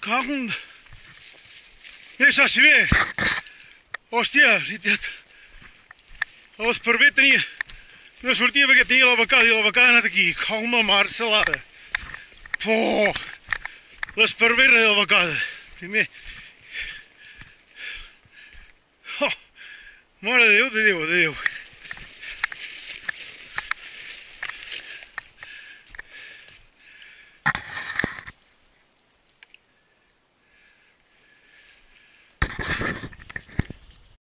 cagunda. Esa si ve. Hòstia, veritat. Els per bé tenia... No sortia perquè tenia la becada i la becada ha anat aquí. Com la mar salada. Oh, l'esparvera de la becada. Primer... Oh, mare de Déu, de Déu, de Déu.